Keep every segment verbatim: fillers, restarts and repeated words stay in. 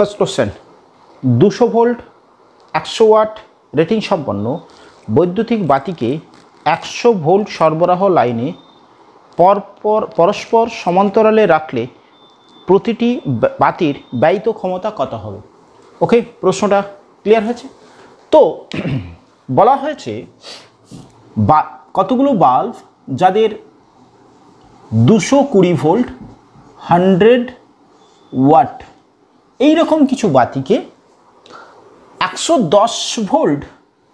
First question, দুশো volt একশো watt rating সম্পন্ন বৈদ্যুতিক বাতিকে একশো ভোল্ট সরবরাহ লাইনে পরপর পরস্পর সমান্তরালে রাখলে প্রতিটি বাতির ব্যয়িত ক্ষমতা কত হবে? ওকে, প্রশ্নটা ক্লিয়ার হয়েছে? তো বলা হয়েছে বা কতগুলো বাল্ব যাদের দুশো কুড়ি ভোল্ট হান্ড্রেড ওয়াট এইরকম কিছু বাতিকে একশো দশ ভোল্ট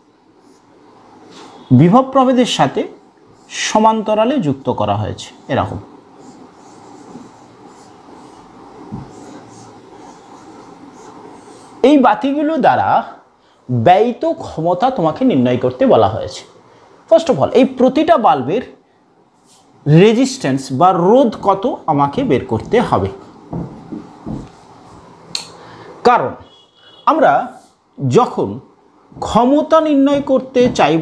বিভব প্রভেদের সাথে সমান্তরালে যুক্ত করা হয়েছে। এরকম এই বাতিগুলো দ্বারা ব্যয়িত ক্ষমতা তোমাকে নির্ণয় করতে বলা হয়েছে। ফার্স্ট অফ অল এই প্রতিটা বাল্বের রেজিস্ট্যান্স বা রোধ কত আমাকে বের করতে হবে, কারণ আমরা যখন ক্ষমতা নির্ণয় করতে চাইব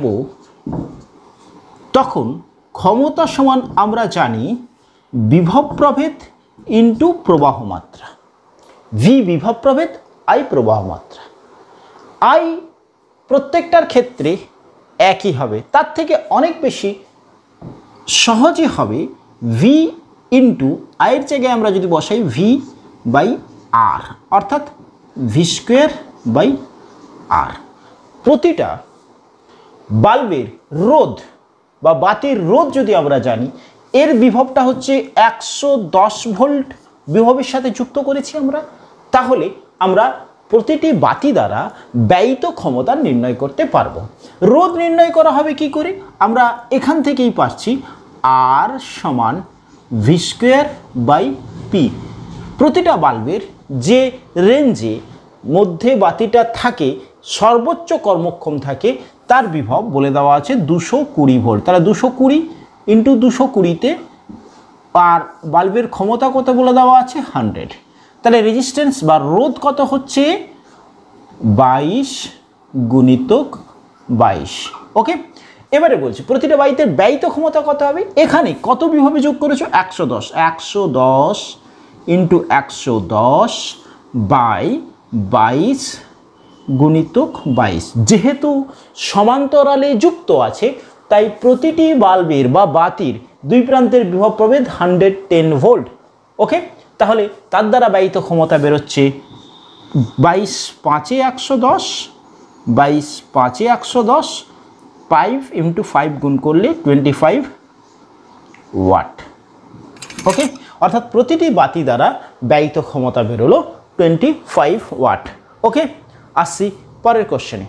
তখন ক্ষমতা সমান আমরা জানি বিভব প্রভেদ ইন্টু প্রবাহ মাত্রা। ভি বিভব প্রভেদ, আই প্রবাহ মাত্রা। আই প্রত্যেকটার ক্ষেত্রে একই হবে, তার থেকে অনেক বেশি সহজে হবে ভি ইন্টু আয়ের জায়গায় আমরা যদি বসাই ভি বাই আর, অর্থাৎ ভি স্কোয়ার বাই আর। প্রতিটা বাল্বের রোধ বা বাতির রোধ যদি আমরা জানি, এর বিভবটা হচ্ছে একশো দশ ভোল্ট বিভবের সাথে যুক্ত করেছি আমরা, তাহলে আমরা প্রতিটি বাতি দ্বারা ব্যয়িত ক্ষমতা নির্ণয় করতে পারবো। রোধ নির্ণয় করা হবে কি করে? আমরা এখান থেকেই পাচ্ছি আর সমান ভি স্কোয়ার বাই পি। প্রতিটা বাল্বের যে রেঞ্জে মধ্যে বাতিটা থাকে, সর্বোচ্চ কর্মক্ষম থাকে, তার বিভব বলে দেওয়া আছে দুশো কুড়ি ভোল্ট। তাহলে দুশো কুড়ি ইন্টু দুশো কুড়িতে আর বাল্বের ক্ষমতা কত বলে দেওয়া আছে হান্ড্রেড। তাহলে রেজিস্ট্যান্স বা রোধ কত হচ্ছে বাইশ গুণিতক বাইশ। ওকে, এবারে বলছি প্রতিটা বাড়িতে ব্যয়িত ক্ষমতা কত হবে। এখানে কত বিভবে যোগ করেছো? একশো দশ। একশো দশ ইন্টু একশো দশ বাই বাইশ গুণিতক বাইশ। যেহেতু সমান্তরালে যুক্ত আছে তাই প্রতিটি বাল্বের বা বাতির দুই প্রান্তের বিভব প্রভেদ হান্ড্রেড টেন ভোল্ট। ওকে, তাহলে তার দ্বারা ব্যয়িত ক্ষমতা বেরোচ্ছে বাইশ পাঁচে একশো দশ, বাইশ পাঁচে একশো দশ, ফাইভ ইন্টু ফাইভ গুণ করলে টোয়েন্টি ফাইভ ওয়াট। ওকে, অর্থাৎ প্রতিটি বাতি দ্বারা ব্যয়িত ক্ষমতা বেরোলো টোয়েন্টি ফাইভ ওয়াট। ওকে, আসছি পরের কোশ্চেনে।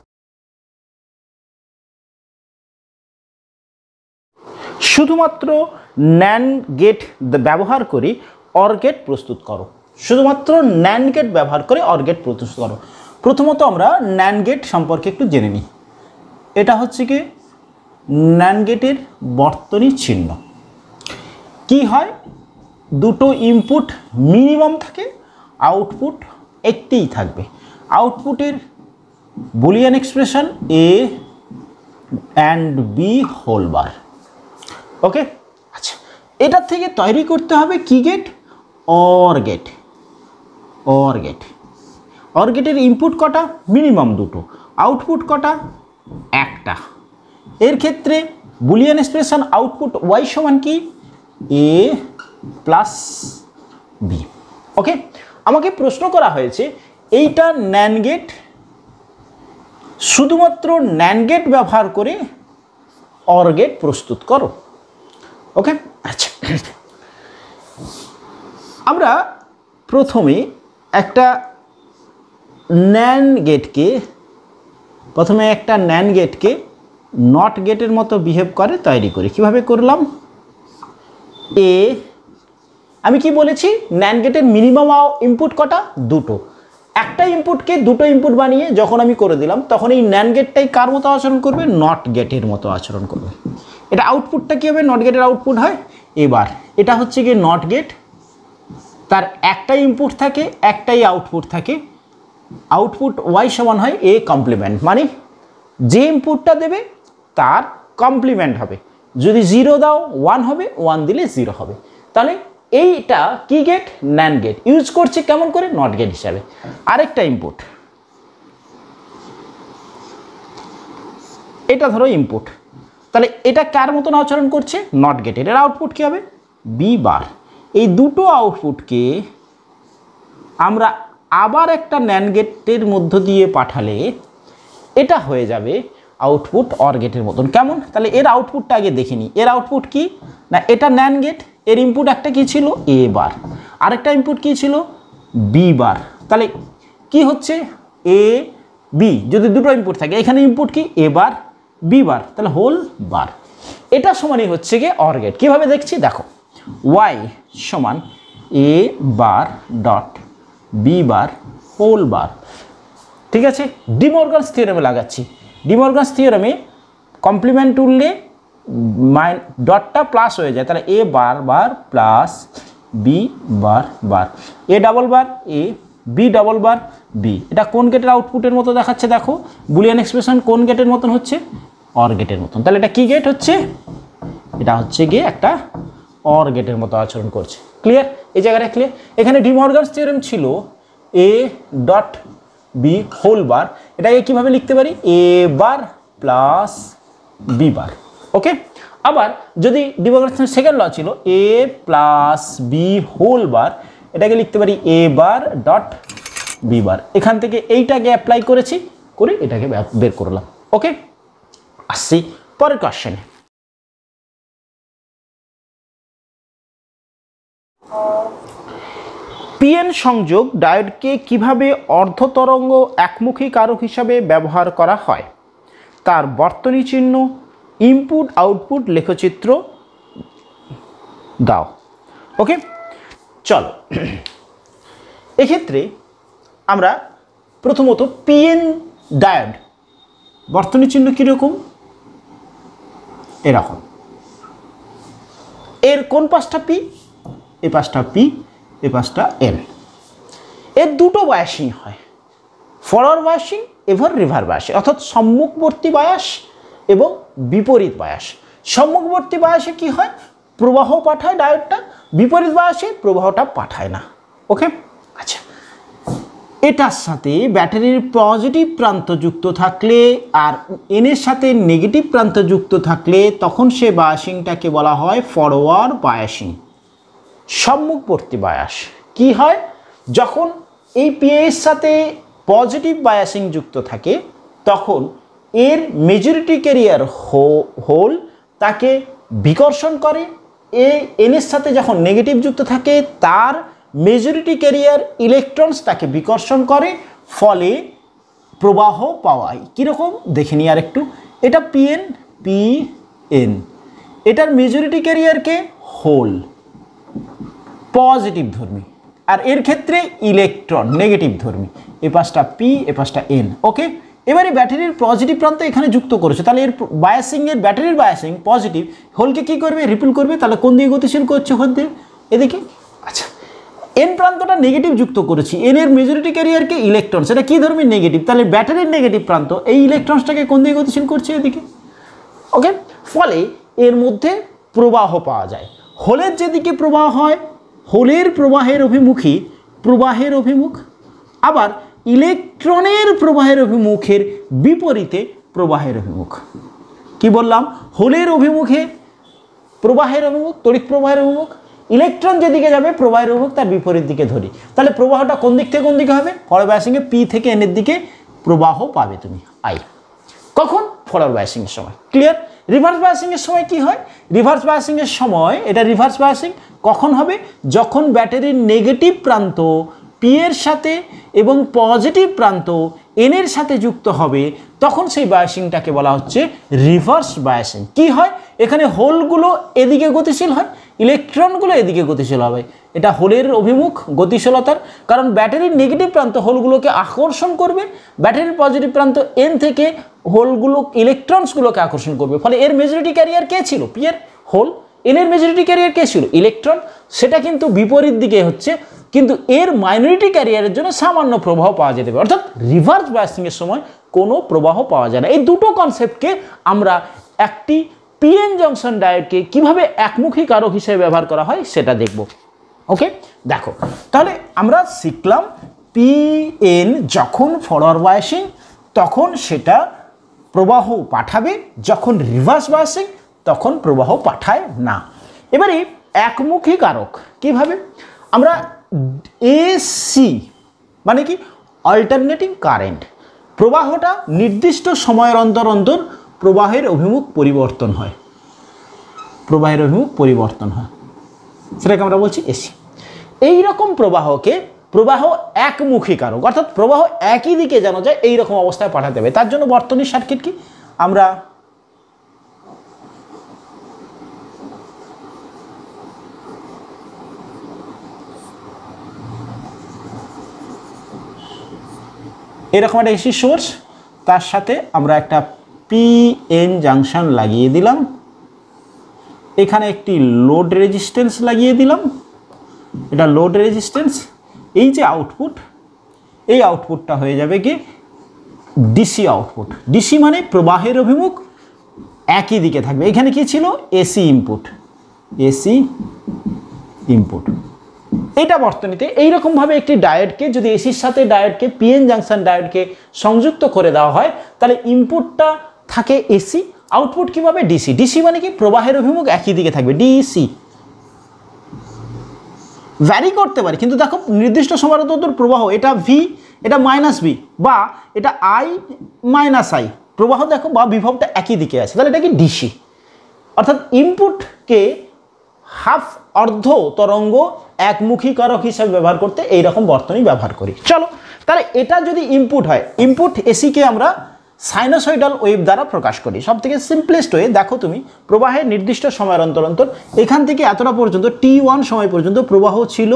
শুধুমাত্র ন্যান্ড গেট ব্যবহার করে অর গেট প্রস্তুত করো। শুধুমাত্র ন্যান্ড গেট ব্যবহার করে অর গেট প্রস্তুত করো। প্রথমত আমরা ন্যান্ড গেট সম্পর্কে একটু জেনে নিই। এটা হচ্ছে কি ন্যান্ড গেটের বর্তনী চিহ্ন। কি হয়, দুটো ইনপুট মিনিমাম থাকে, আউটপুট একটিই থাকবে। আউটপুটের Boolean expression A and B whole bar. Okay, আচ্ছা, এটার থেকে তৈরি করতে হবে কি gate? OR gate. OR gate OR গেটের ইনপুট কটা? মিনিমাম দুটো। আউটপুট কটা? একটা। এর ক্ষেত্রে বুলিয়ান এক্সপ্রেশন আউটপুট ওয়াই সমান কি? এ প্লাস বি। ওকে, আমাকে প্রশ্ন করা হয়েছে এইটা ন্যান্ড গেট, শুধুমাত্র ন্যান্ড গেট ব্যবহার করে অর গেট প্রস্তুত করো। ওকে, আচ্ছা, আমরা প্রথমে একটা ন্যান্ড গেটকে প্রথমে একটা ন্যান্ড গেটকে নট গেটের মতো বিহেভ করে তৈরি করি। কিভাবে করলাম? এ আমি কি বলেছি, ন্যান্ড গেটের মিনিমাম ইনপুট কটা? দুটো। একটা ইনপুটকে দুটো ইনপুট বানিয়ে যখন আমি করে দিলাম তখন এই ন্যান্ড গেটটাই কার মতো আচরণ করবে? নট গেটের মতো আচরণ করবে। এটা আউটপুটটা কী হবে? নট গেটের আউটপুট হয়। এবার এটা হচ্ছে কি নট গেট, তার একটাই ইনপুট থাকে, একটাই আউটপুট থাকে। আউটপুট ওয়াই সমান হয় এ কমপ্লিমেন্ট, মানে যে ইনপুটটা দেবে তার কমপ্লিমেন্ট হবে। যদি জিরো দাও ওয়ান হবে, ওয়ান দিলে জিরো হবে। তাহলে এইটা কি গেট? NAND gate. ইউজ করছি কেমন করে? নট গেট হিসাবে। আরেকটা ইনপুট, এটা ধরো ইনপুট, তাহলে এটা কার মতন আচরণ করছে? নট গেটের। এর আউটপুট কী হবে? B bar. এই দুটো আউটপুটকে আমরা আবার একটা ন্যান্ড গেটের মধ্য দিয়ে পাঠালে এটা হয়ে যাবে আউটপুট অর গেটের মতন। কেমন? তাহলে এর আউটপুটটা আগে দেখে নিই। এর আউটপুট কি না, এটা ন্যান্ড গেট, এর ইনপুট একটা কি ছিল? এ বার, আরেকটা ইনপুট কি ছিল? B bar. তাহলে কি হচ্ছে? এ বি, যদি দুটো ইনপুট থাকে, এখানে ইনপুট কি? এ বার বি বার, তাহলে হোল বার। এটা সমানই হচ্ছে গিয়ে অর গেট। কীভাবে দেখছি দেখো, ওয়াই সমান A bar dot B bar whole bar. ঠিক আছে, ডি মর্গানস থিওরেমে লাগাচ্ছি। ডি মর্গানস থিওরেমে কমপ্লিমেন্ট উঠলে মাই ডটটা প্লাস হয়ে যায়, তাহলে A bar bar plus B bar bar, A double bar A, B double bar B. এটা কোন গেটের আউটপুটের মতো দেখাচ্ছে? দেখো বুলিয়ান এক্সপ্রেশন কোন গেটের মতন হচ্ছে? অর গেটের মতন। তাহলে এটা কি গেট হচ্ছে? এটা হচ্ছে গিয়ে একটা অর গেটের মতো আচরণ করছে। ক্লিয়ার? এই জায়গাটা ক্লিয়ার? এখানে ডি মর্গানস থিওরেম ছিল A dot B whole bar, এটাকে কীভাবে লিখতে পারি? এ বার প্লাস বি বার। ওকে, আবার যদি ডি মর্গানস সেকেন্ড ল ছিল A plus B whole bar, এটাকে লিখতে পারি এ বার ডট বি বার। এখান থেকে এইটাকে অ্যাপ্লাই করেছি, করে এটাকে বের করলাম। ওকে, আসছি পরের কোশ্চেনে। পিএন সংযোগ ডায়োডকে কিভাবে অর্ধতরঙ্গ একমুখী কারক হিসাবে ব্যবহার করা হয়, তার বর্তনী চিহ্ন, ইনপুট আউটপুট লেখচিত্র দাও। ওকে, চলো এক্ষেত্রে আমরা প্রথমত পিএন ডায়োড বর্তনী চিহ্ন কীরকম? এরকম। এর কোন পাশটা পি? এ পাশটা পি, এ পাশটা এন। এর দুটো বায়াসিং হয়, ফরওয়ার্ড বায়াসিং এবং রিভার বায়াসিং, অর্থাৎ সম্মুখবর্তী বায়াস এবং বিপরীত বায়াস। সম্মুখবর্তী বায়াসে কি হয়? প্রবাহ পাঠায় ডায়োডটা, বিপরীত বায়াসে প্রবাহটা পাঠায় না। ওকে, আচ্ছা, এটার সাথে ব্যাটারির পজিটিভ প্রান্ত যুক্ত থাকলে আর এনের সাথে নেগেটিভ প্রান্ত যুক্ত থাকলে তখন সে বায়াসিংটাকে বলা হয় ফরওয়ার্ড বায়াসিং। সম্মুখবর্তী বায়াস কি হয়? যখন এই পিএর সাথে পজিটিভ বায়াসিং যুক্ত থাকে তখন এর মেজরিটি ক্যারিয়ার হোল তাকে বিকর্ষণ করে, এ এনের সাথে যখন নেগেটিভ যুক্ত থাকে তার মেজরিটি ক্যারিয়ার ইলেকট্রনস তাকে বিকর্ষণ করে, ফলে প্রবাহ পাওয়ায়। কীরকম দেখে নিই আর একটু। এটা পিএন, পিএন, এটার মেজরিটি ক্যারিয়ারকে হোল পজিটিভ ধর্মী, আর এর ক্ষেত্রে ইলেকট্রন নেগেটিভ ধর্মী। এ পাশটা পি, এ পাশটা এন। ওকে, এবারে ব্যাটারির পজিটিভ প্রান্ত এখানে যুক্ত করেছে, তাহলে এর বায়াসিংয়ের ব্যাটারির বায়াসিং পজিটিভ, হোলকে কী করবে? রিপিল করবে। তাহলে কোন দিকে গতিশীল করছে? হোল দিয়ে এদিকে। আচ্ছা, এন প্রান্তটা নেগেটিভ যুক্ত করেছি, এন এর মেজরিটি ক্যারিয়ারকে ইলেকট্রন, সেটা কী ধর্মী? নেগেটিভ। তাহলে ব্যাটারির নেগেটিভ প্রান্ত এই ইলেকট্রনসটাকে কোন দিকে গতিশীল করছে? এদিকে। ওকে, ফলে এর মধ্যে প্রবাহ পাওয়া যায়। হোলের যেদিকে প্রবাহ হয়, হোলের প্রবাহের অভিমুখী প্রবাহের অভিমুখ, আবার ইলেকট্রনের প্রবাহের অভিমুখের বিপরীতে প্রবাহের অভিমুখ। কি বললাম? হোলের অভিমুখে প্রবাহের অভিমুখ, তড়িৎ প্রবাহের অভিমুখ, ইলেকট্রন যেদিকে যাবে প্রবাহের অভিমুখ তার বিপরীত দিকে ধরি। তাহলে প্রবাহটা কোন দিক থেকে কোন দিকে হবে? ফরওয়ার্ড বায়াসিংয়ে পি থেকে এনের দিকে প্রবাহ পাবে তুমি, আই। কখন? ফরওয়ার্ড বায়াসিংয়ের সময়। ক্লিয়ার? রিভার্স বায়াসিংয়ের সময় কি হয়? রিভার্স বায়াসিংয়ের সময় এটা রিভার্স বায়াসিং কখন হবে? যখন ব্যাটারির নেগেটিভ প্রান্ত পি এর সাথে এবং পজিটিভ প্রান্ত এন এর সাথে যুক্ত হবে, তখন সেই বায়াসিংটাকে বলা হচ্ছে রিভার্স বায়াসিং। কি হয়? এখানে হোলগুলো এদিকে গতিশীল হয়, ইলেকট্রনগুলো এদিকে গতিশীল হবে। এটা হোলের অভিমুখ গতিশীলতার, কারণ ব্যাটারির নেগেটিভ প্রান্ত হোলগুলোকে আকর্ষণ করবে, ব্যাটারির পজিটিভ প্রান্ত এন থেকে হোলগুলো ইলেকট্রনসগুলোকে আকর্ষণ করবে। ফলে এর মেজরিটি ক্যারিয়ার কে ছিল? পি এর হোল। এন এর মেজরিটি ক্যারিয়ার কে ছিল? ইলেকট্রন। সেটা কিন্তু বিপরীত দিকে হচ্ছে, কিন্তু এর মাইনরিটি ক্যারিয়ারের জন্য সামান্য প্রবাহ পাওয়া যেতে পারে, অর্থাৎ রিভার্স বায়াসিংয়ের সময় কোনো প্রবাহ পাওয়া যায় না। এই দুটো কনসেপ্টকে আমরা একটি পিএন জংশন ডায়োডকে কিভাবে একমুখী কারক হিসেবে ব্যবহার করা হয় সেটা দেখব। ওকে, দেখো তাহলে আমরা শিখলাম পি এন যখন ফরওয়ার্ড বায়াসিং তখন সেটা প্রবাহ পাঠাবে, যখন রিভার্স বায়াসিং তখন প্রবাহ পাঠায় না। এবারে একমুখী কারক কিভাবে আমরা এসি মানে কি অল্টারনেটিং কারেন্ট, প্রবাহটা নির্দিষ্ট সময়ের অন্তর অন্তর প্রবাহের অভিমুখ পরিবর্তন হয়, প্রবাহের অভিমুখ পরিবর্তন হয়, সেটাকে আমরা বলছি এসি। এই রকম প্রবাহকে প্রবাহ একমুখী কারক, অর্থাৎ প্রবাহ একই দিকে যেন যায় এই রকম অবস্থায় পাঠাতে হবে। তার জন্য বর্তনীর সার্কিট কি আমরা এরকম একটা এসি সোর্স, তার সাথে আমরা একটা পি এন জাংশন লাগিয়ে দিলাম, এখানে একটি লোড রেজিস্ট্যান্স লাগিয়ে দিলাম, এটা লোড রেজিস্ট্যান্স। এই যে আউটপুট, এই আউটপুটটা হয়ে যাবে কি ডিসি আউটপুট। ডিসি মানে প্রবাহের অভিমুখ একই দিকে থাকবে। এখানে কি ছিল এসি ইনপুট, এসি ইনপুট। এটা বর্তনীতে এইরকমভাবে একটি ডায়োডকে যদি এসির সাথে ডায়োডকে পিএন জাংশন ডায়োডকে সংযুক্ত করে দেওয়া হয় তাহলে ইনপুটটা থাকে এসি, আউটপুট কিভাবে ডিসি। ডিসি মানে কি প্রবাহের অভিমুখ একই দিকে থাকবে, ডিসি। ভ্যারি করতে পারে কিন্তু দেখো নির্দিষ্ট সময়ের অন্তর প্রবাহ, এটা ভি এটা মাইনাস ভি বা এটা আই মাইনাস আই, প্রবাহ দেখো বা বিভবটা একই দিকে আছে, তাহলে এটা কি ডিসি। অর্থাৎ ইনপুটকে হাফ অর্ধ তরঙ্গ একমুখী কারক হিসাবে ব্যবহার করতে এইরকম বর্তনী ব্যবহার করি। চলো তাহলে এটা যদি ইনপুট হয়, ইনপুট এসিকে আমরা সাইনোসয়েডাল ওয়েভ দ্বারা প্রকাশ করি। সব থেকে সিম্পলেস্ট ওয়ে, দেখো তুমি প্রবাহের নির্দিষ্ট সময়ের অন্তর অন্তর এখান থেকে এতটা পর্যন্ত টি ওয়ান সময় পর্যন্ত প্রবাহ ছিল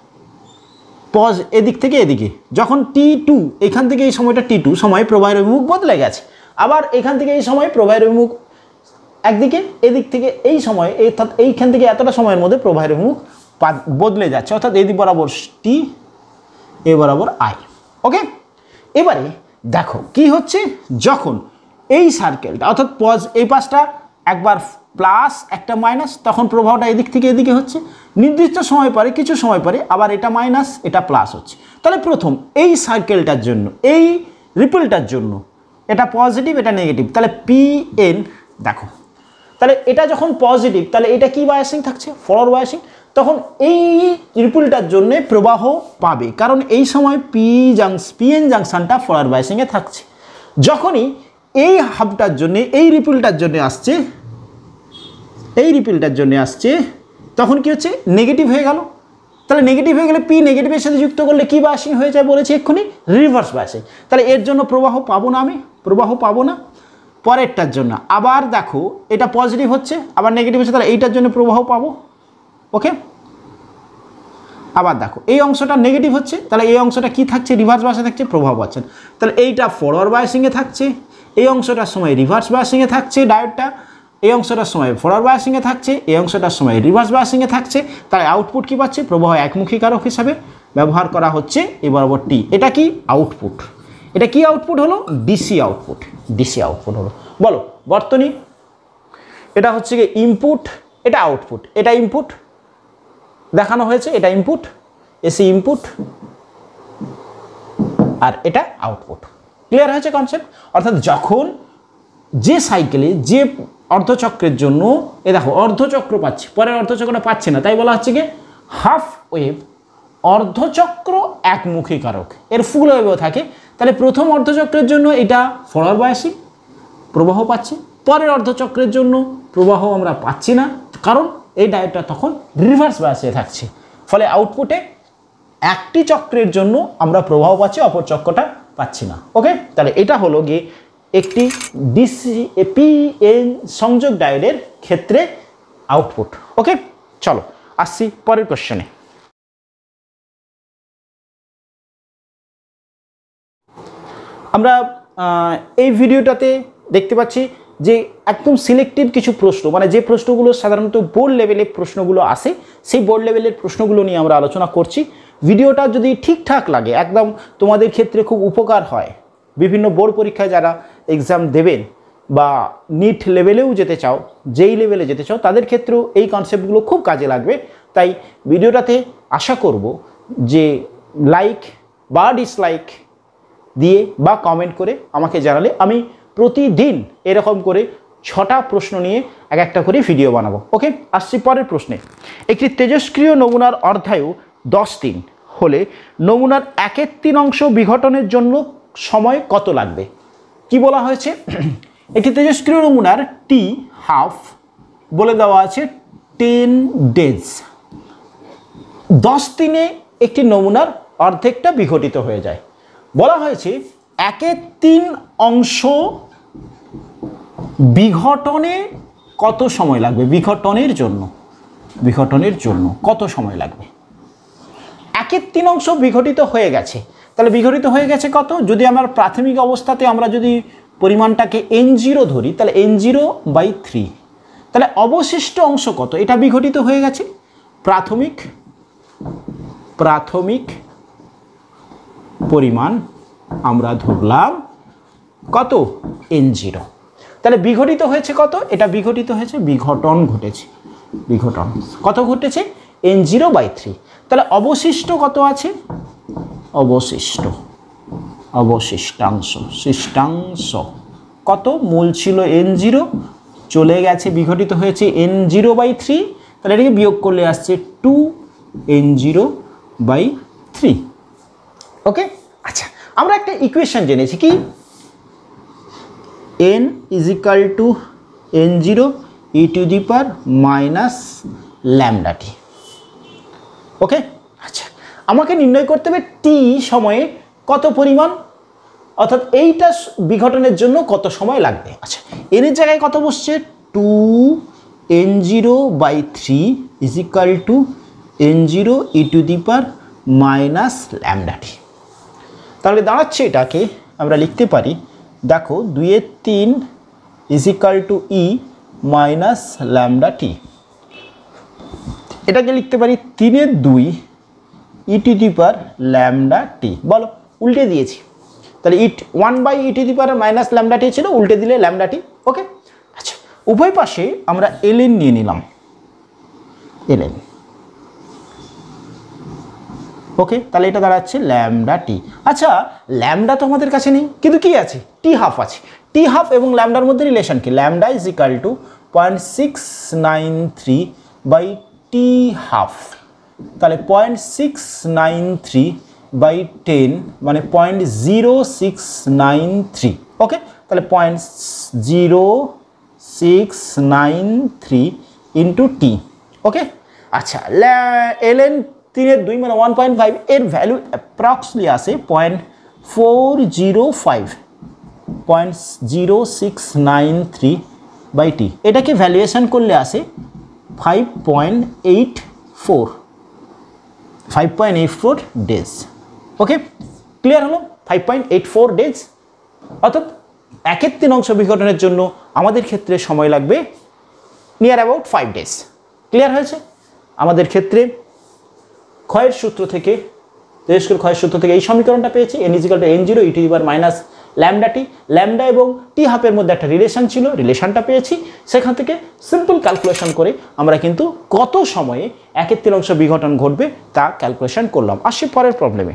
পজ এদিক থেকে এদিকে, যখন টি টু এখান থেকে এই সময়টা টি টু সময় প্রবাহের অভিমুখ বদলে গেছে, আবার এখান থেকে এই সময় প্রবাহের অভিমুখ একদিকে, এদিক থেকে এই সময় অর্থাৎ এইখান থেকে এতটা সময়ের মধ্যে প্রবাহের অভিমুখ বদলে যাচ্ছে, অর্থাৎ এদিক বরাবর টি এ বরাবর আই। ওকে, এবারে দেখো কি হচ্ছে, যখন এই সার্কেলটা অর্থাৎ পজ এই পাশটা একবার প্লাস একটা মাইনাস, তখন প্রবাহটা এদিক থেকে এদিকে হচ্ছে, নির্দিষ্ট সময় পরে কিছু সময় পরে আবার এটা মাইনাস এটা প্লাস হচ্ছে। তাহলে প্রথম এই সার্কেলটার জন্য এই রিপলটার জন্য এটা পজিটিভ এটা নেগেটিভ, তাহলে পি এন দেখো, তাহলে এটা যখন পজিটিভ তাহলে এটা কি বায়াসিং থাকছে ফরওয়ার্ড বায়াসিং, তখন এই রিপলটার জন্য প্রবাহ পাবে, কারণ এই সময় পি জাংস পিএন জাংশনটা ফরওয়ার্ড বায়াসিংয়ে থাকছে। যখনই এই হাফটার জন্য এই রিপলটার জন্য আসছে, এই রিপলটার জন্য আসছে তখন কি হচ্ছে নেগেটিভ হয়ে গেল। তাহলে নেগেটিভ হয়ে গেলে পি নেগেটিভের সাথে যুক্ত করলে কি বায়াসিং হয়ে যায় বলেছি এক্ষুনি, রিভার্স বায়াসিং। তাহলে এর জন্য প্রবাহ পাবো না, আমি প্রবাহ পাবো না। পরেরটার জন্য আবার দেখো এটা পজিটিভ হচ্ছে আবার নেগেটিভ হচ্ছে, তাহলে এইটার জন্য প্রবাহ পাবো। ওকে, আবার দেখো এই অংশটা নেগেটিভ হচ্ছে, তাহলে এই অংশটা কি থাকছে রিভার্স বায়াসে থাকছে, প্রভাব পাচ্ছেন। তাহলে এইটা ফরওয়ার্ড বায়াসিংয়ে থাকছে, এই অংশটার সময় রিভার্স বায়াসিংয়ে থাকছে ডায়োডটা, এই অংশটার সময় ফরওয়ার্ড বায়াসিংয়ে থাকছে, এই অংশটার সময় রিভার্স বায়াসিংয়ে থাকছে। তাই আউটপুট কি পাচ্ছে, প্রবাহ একমুখী কারক হিসাবে ব্যবহার করা হচ্ছে এ বরাবর টি। এটা কি আউটপুট, এটা কি আউটপুট হলো ডিসি আউটপুট, ডিসি আউটপুট হলো। বলো বর্তনী, এটা হচ্ছে কি ইনপুট, এটা আউটপুট, এটা ইনপুট দেখানো হয়েছে, এটা ইনপুট এসি ইনপুট আর এটা আউটপুট। ক্লিয়ার হয়েছে কনসেপ্ট? অর্থাৎ যখন যে সাইকেলে যে অর্ধচক্রের জন্য এ দেখো অর্ধচক্র পাচ্ছে, পরের অর্ধচক্রটা পাচ্ছে না, তাই বলা হচ্ছে কি হাফ ওয়েভ অর্ধচক্র একমুখী কারক। এর ফুল ওয়েভও থাকে, তাহলে প্রথম অর্ধচক্রের জন্য এটা ফরওয়ার্ড বায়াসিং প্রবাহ পাচ্ছে, পরের অর্ধচক্রের জন্য প্রবাহ আমরা পাচ্ছি না, কারণ এই ডায়োডটা তখন রিভার্স বায়াসে থাকছে। ফলে আউটপুটে একটি চক্রের জন্য আমরা প্রবাহ পাচ্ছি, অপর চক্রটা পাচ্ছি না। ওকে, তাহলে এটা হলো গিয়ে একটি ডিসি পিএন সংযোগ ডায়োডের ক্ষেত্রে আউটপুট। ওকে, চলো আসছি পরের কোশ্চেনে। আমরা এই ভিডিওটাতে দেখতে পাচ্ছি যে একদম সিলেক্টিভ কিছু প্রশ্ন, মানে যে প্রশ্নগুলো সাধারণত বোর্ড লেভেলের প্রশ্নগুলো আসে সেই বোর্ড লেভেলের প্রশ্নগুলো নিয়ে আমরা আলোচনা করছি। ভিডিওটা যদি ঠিকঠাক লাগে, একদম তোমাদের ক্ষেত্রে খুব উপকার হয়, বিভিন্ন বোর্ড পরীক্ষায় যারা এক্সাম দেবেন বা নিট লেভেলেও যেতে চাও, যেই লেভেলে যেতে চাও, তাদের ক্ষেত্রেও এই কনসেপ্টগুলো খুব কাজে লাগবে। তাই ভিডিওটাতে আশা করব যে লাইক বা ডিসলাইক দিয়ে বা কমেন্ট করে আমাকে জানালে আমি প্রতিদিন এরকম করে ছটা প্রশ্ন নিয়ে এক একটা করে ভিডিও বানাবো। ওকে, আসছি পরের প্রশ্নে। একটি তেজস্ক্রিয় নমুনার অর্ধায়ু দশ দিন হলে নমুনার একের তিন অংশ বিঘটনের জন্য সময় কত লাগবে? কি বলা হয়েছে? একটি তেজস্ক্রিয় নমুনার টি হাফ বলে দেওয়া আছে টেন ডেজ। দশ দিনে একটি নমুনার অর্ধেকটা বিঘটিত হয়ে যায়। বলা হয়েছে একের তিন অংশ বিঘটনে কত সময় লাগবে? বিঘটনের জন্য বিঘটনের জন্য কত সময় লাগবে? একের তিন অংশ বিঘটিত হয়ে গেছে, তাহলে বিঘটিত হয়ে গেছে কত? যদি আমার প্রাথমিক অবস্থাতে আমরা যদি পরিমাণটাকে এন জিরো ধরি, তাহলে এন জিরো বাই থ্রি, তাহলে অবশিষ্ট অংশ কত? এটা বিঘটিত হয়ে গেছে। প্রাথমিক প্রাথমিক পরিমাণ আমরা ধরলাম কত? N zero. তাহলে বিঘটিত হয়েছে কত? এটা বিঘটিত হয়েছে, বিঘটন ঘটেছে, বিঘটন কত ঘটেছে? N zero by three. তাহলে অবশিষ্ট কত আছে? অবশিষ্ট অবশিষ্টাংশ শিষ্টাংশ কত? মূল ছিল এন জিরো, চলে গেছে বিঘটিত হয়েছে এন জিরো বাই থ্রি, তাহলে এটাকে বিয়োগ করলে আসছে two N zero by three. Okay, আচ্ছা, আমরা একটা ইকুয়েশন জেনেছি কি? n is equal to n zero e to the power minus lambda t। ওকে, আচ্ছা, আমাকে নির্ণয় করতে হবে টি সময়ে কত পরিমাণ, অর্থাৎ এইটা বিঘটনের জন্য কত সময় লাগবে। আচ্ছা, এর জায়গায় কত বসছে? Two N zero by three is equal to N zero e to the power minus lambda t. তাহলে দাঁড়াচ্ছে এটাকে আমরা লিখতে পারি, দেখো দুইয়ের তিন is equal to e minus lambda t. এটাকে লিখতে পারি তিনের দুই ই to the power lambda t. বলো, উল্টে দিয়েছি, তাহলে it one by e to the power minus lambda t ছিল, উল্টে দিলে ল্যামডা টি। ওকে, আচ্ছা, উভয় পাশে আমরা এলএন নিয়ে নিলাম, এলএন। ওকে, তাহলে এটা দাঁড়াচ্ছে ল্যামডা টি। আচ্ছা, ল্যামডা তো আমাদের কাছে নেই, কিন্তু কি আছে? টি হাফ আছে। টি হাফ এবং ল্যামডার মধ্যে রিলেশন কি? Lambda is equal to point six nine three by T half. তাহলে point six nine three by ten মানে point zero six nine three. Okay, তাহলে point zero six nine three into T. Okay, আচ্ছা, LN তিনের দুই মানে one point five, এর value approximately আসে point four zero five, point zero six nine three by T. এটাকে valuation করলে আসে five point eight four five point eight four days. Okay, clear হলো? Five point eight four days, অর্থাৎ একের তিন অংশ বিঘটনের জন্য আমাদের ক্ষেত্রে সময় লাগবে near about five days. Clear হয়েছে? আমাদের ক্ষেত্রে ক্ষয়ের সূত্র থেকে, তেজস্ক্রিয় ক্ষয়ের সূত্র থেকে এই সমীকরণটা পেয়েছি, N is equal to N zero e to the power minus lambda t. Lambda এবং টি হাফের মধ্যে একটা রিলেশন ছিল, রিলেশনটা পেয়েছি। সেখান থেকে সিম্পল ক্যালকুলেশন করে আমরা কিন্তু কত সময়ে একের তিন অংশ বিঘটন ঘটবে তা ক্যালকুলেশন করলাম। আসি পরের প্রবলেমে।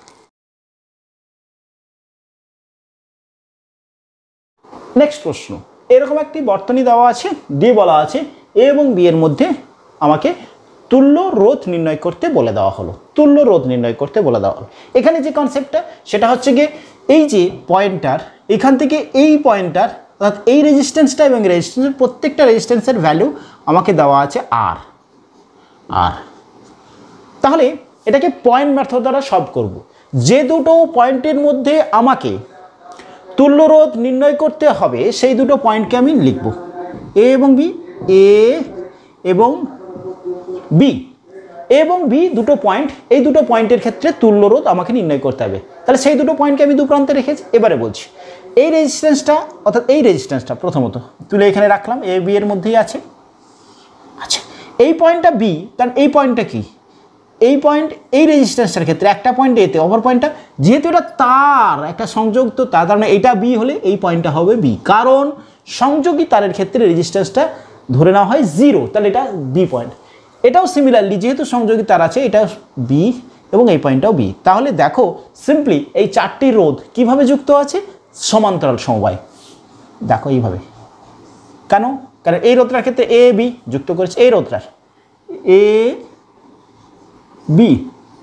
নেক্সট প্রশ্ন, এরকম একটি বর্তনী দেওয়া আছে, দিয়ে বলা আছে এ এবং বি এর মধ্যে আমাকে তুল্য রোধ নির্ণয় করতে বলে দেওয়া হলো। তুল্য রোধ নির্ণয় করতে বলে দেওয়া হলো। এখানে যে কনসেপ্টটা সেটা হচ্ছে গিয়ে এই যে পয়েন্টার, এখান থেকে এই পয়েন্টার, অর্থাৎ এই রেজিস্ট্যান্সটা এবং রেজিস্ট্যান্সের প্রত্যেকটা রেজিস্ট্যান্সের ভ্যালু আমাকে দেওয়া আছে আর আর তাহলে এটাকে পয়েন্ট মেথড দ্বারা সলভ করব। যে দুটো পয়েন্টের মধ্যে আমাকে তুল্য রোধ নির্ণয় করতে হবে সেই দুটো পয়েন্টকে আমি লিখব, এ এবং বি। এ এবং বি এবং বি দুটো পয়েন্ট, এই দুটো পয়েন্টের ক্ষেত্রে তুল্য রোধ আমাকে নির্ণয় করতে হবে। তাহলে সেই দুটো পয়েন্টকে আমি দু প্রান্তে রেখেছি। এবারে বলছি এই রেজিস্ট্যান্সটা, অর্থাৎ এই রেজিস্ট্যান্সটা প্রথমত তুলে এখানে রাখলাম, এ বি এর মধ্যেই আছে। আচ্ছা, এই পয়েন্টটা বি, কারণ এই পয়েন্টটা কি? এই পয়েন্ট এই রেজিস্ট্যান্সের ক্ষেত্রে একটা পয়েন্ট এতে, অপর পয়েন্টটা যেহেতু এটা তার একটা সংযোগ, তো তার কারণে এইটা বি হলে এই পয়েন্টটা হবে বি, কারণ সংযোগী তারের ক্ষেত্রে রেজিস্ট্যান্সটা ধরে নেওয়া হয় জিরো, তাহলে এটা বি পয়েন্ট। এটাও সিমিলারলি যেহেতু সংযোগী তার আছে, এটা বি এবং এই পয়েন্টটাও বি। তাহলে দেখো সিম্পলি এই চারটি রোধ কিভাবে যুক্ত আছে, সমান্তরাল সমবায়। দেখো এইভাবে, কেন? কারণ এই রোধটার ক্ষেত্রে এ বি যুক্ত করেছে, এই রোধটার এ বি,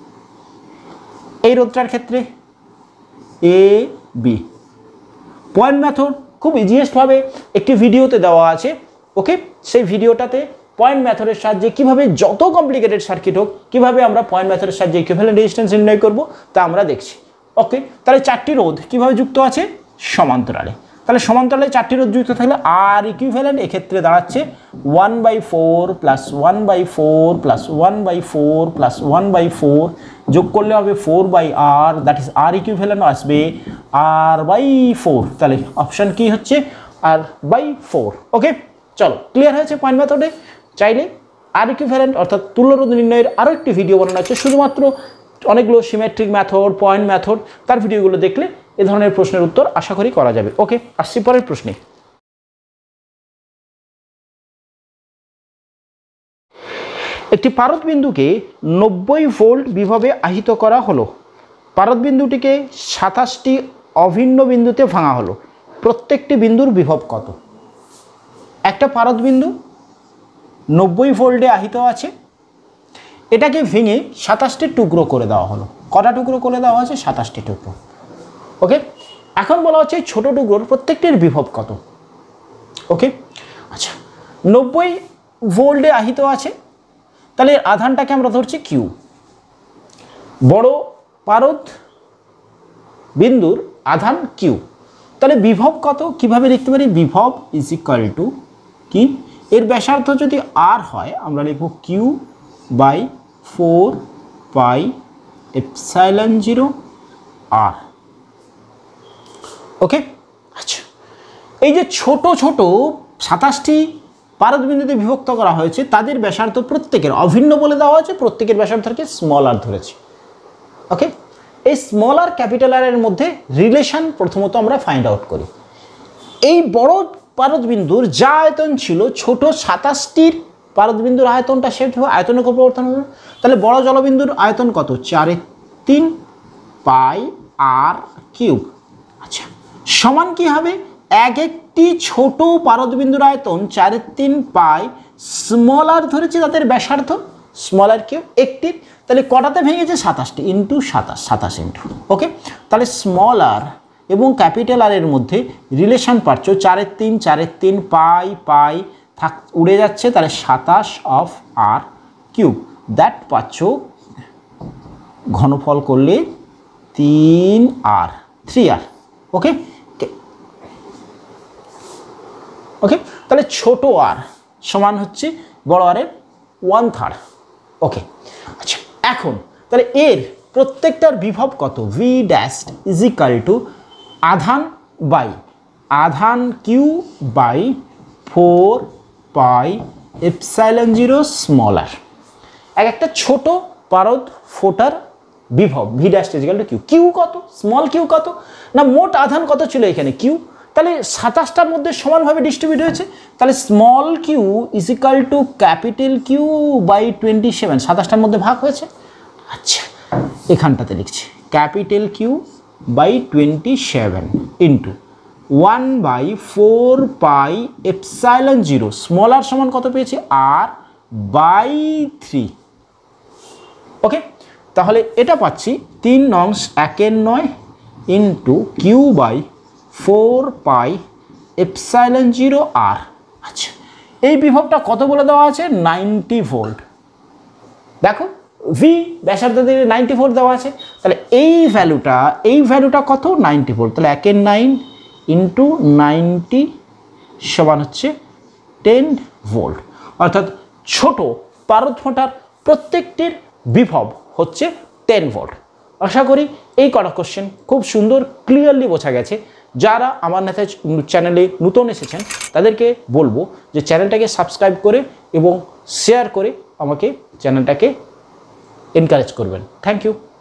এই রোধটার ক্ষেত্রে এ বি। পয়েন্ট মেথড খুব ইজিয়েস্টভাবে একটি ভিডিওতে দেওয়া আছে, ওকে? সেই ভিডিওটাতে পয়েন্ট মেথডের সাহায্যে কীভাবে যত কমপ্লিকেটেড সার্কিট হোক কীভাবে আমরা পয়েন্ট মেথডের সাহায্যে ইকুইভ্যালেন্ট রেজিস্ট্যান্স নির্ণয় করব তা আমরা দেখছি, ওকে? তাহলে চারটি রোধ কীভাবে যুক্ত আছে, সমান্তরালে। তাহলে সমান্তরালে চারটি রোধ যুক্ত থাকলে আর ইকুইভ্যালেন্ট এক্ষেত্রে দাঁড়াচ্ছে one by four plus one by four plus one by four plus one by four, যোগ করলে হবে four by R, that is R equivalent আসবে আর বাই ফোর। তাহলে অপশান কি হচ্ছে, আর বাই ফোর। ওকে, চলো ক্লিয়ার হয়েছে পয়েন্ট মেথডে। চাইলে আর ইকুইভ্যালেন্ট অর্থাৎ তুল্যরোধ নির্ণয়ের আরও একটি ভিডিও বানানো আছে, শুধুমাত্র অনেকগুলো সিমেট্রিক মেথড, পয়েন্ট মেথড, তার ভিডিওগুলো দেখলে এ ধরনের প্রশ্নের উত্তর আশা করি করা যাবে। ওকে, আসছি পরের প্রশ্নে। একটি পারদবিন্দুকে নব্বই ভোল্ট বিভবে আহিত করা হলো। পারদবিন্দুটিকে সাতাশটি অভিন্ন বিন্দুতে ভাঙা হলো। প্রত্যেকটি বিন্দুর বিভব কত? একটা পারদবিন্দু নব্বই ভোল্টে আহিত আছে, এটাকে ভেঙে সাতাশটি টুকরো করে দেওয়া হলো। কটা টুকরো করে দেওয়া আছে? সাতাশটি টুকরো। ওকে, এখন বলা হচ্ছে ছোট টুকরোর প্রত্যেকটির বিভব কত। ওকে, আচ্ছা, নব্বই ভোল্টে আহিত আছে, তাহলে এর আধানটাকে আমরা ধরছি কিউ। বড় পারদ বিন্দুর আধান কিউ, তাহলে বিভব কত? কিভাবে লিখতে পারি? বিভব ইজ ইকুয়াল টু কি, এর ব্যাসার্ধ যদি আর হয় আমরা লিখব Q by four pi epsilon zero R. Okay, আচ্ছা, এই যে ছোট ছোট সাতাশটি পারদবিন্দুতে বিভক্ত করা হয়েছে, তাদের ব্যাসার্ধ প্রত্যেকের অভিন্ন বলে দেওয়া হয়েছে, প্রত্যেকের ব্যাসার্ধকে স্মল আর ধরেছি। ওকে, এই স্মল আর ক্যাপিটাল আর এর মধ্যে রিলেশন প্রথমত আমরা ফাইন্ড আউট করি। এই বড় পারদবিন্দুর যা আয়তন ছিল ছোট সাতাশটির পারদবিন্দুর আয়তনটা সেট হবে, আয়তনের উপর পরিবর্তন হবে। তাহলে বড় জলবিন্দুর আয়তন কত? চারে তিন পাই আর কিউব। আচ্ছা, সমান কি হবে? এক একটি ছোট পারদবিন্দুর আয়তন চারের তিন পাই, স্মল আর ধরেছি তাদের ব্যাসার্ধ স্মল আর কিউব একটি, তাহলে কটাতে ভেঙেছে? সাতাশটি ইন্টু সাতাশ, সাতাশ ইন্টু। ওকে, তাহলে স্মল আর এবং ক্যাপিটাল আর এর মধ্যে রিলেশন পাচ্ছ চারের তিন, চারের তিন পাই পাই থাক উড়ে যাচ্ছে, তাহলে সাতাশ অফ আর কিউব, দ্যাট পাচ্ছ ঘনফল করলে তিন আর থ্রি আর। ওকে ওকে, তাহলে ছোট আর সমান হচ্ছে বড় আরের ওয়ান থার্ড। ওকে, আচ্ছা, এখন তাহলে এর প্রত্যেকটার বিভব কত? V dash is equal to আধান বাই আধান Q by four pi epsilon zero small R. এক একটা ছোট পারদ ফোটার বিভব V dash is equal to Q. Q কত? স্মল কিউ কত না মোট আধান কত ছিল এখানে? কিউ। তাহলে সাতাশটার মধ্যে সমানভাবে ডিস্ট্রিবিউট হয়েছে, তাহলে small Q is equal to capital Q by twenty seven, সাতাশটার মধ্যে ভাগ হয়েছে। আচ্ছা, এখানটাতে লিখছি capital Q by twenty seven into one by four pi epsilon zero small R সমান কত পেয়েছি? আর বাই থ্রি। ওকে, তাহলে এটা পাচ্ছি তিন নং একের নয় into q by four pi epsilon zero r. আচ্ছা, এই বিভবটা কত বলে দেওয়া আছে? Ninety volt. দেখো ভি ব্যাসার্ধ দিয়ে নাইনটি ভোল্ট দেওয়া আছে, তাহলে এই ভ্যালুটা এই ভ্যালুটা কত? Ninety volt. তাহলে একের নাইন ইন্টু নাইনটি সমান হচ্ছে টেন ভোল্ট, অর্থাৎ ছোট পারদ ফোঁটার প্রত্যেকটির বিভব হচ্ছে টেন ভোল্ট। আশা করি এই কটা কোশ্চেন খুব সুন্দর ক্লিয়ারলি বোঝা গেছে। যারা আমার নেতা চ্যানেলে নতুন এসেছেন তাদেরকে বলবো যে চ্যানেলটাকে সাবস্ক্রাইব করে এবং শেয়ার করে আমাকে চ্যানেলটাকে এনকারেজ করবেন। Thank you.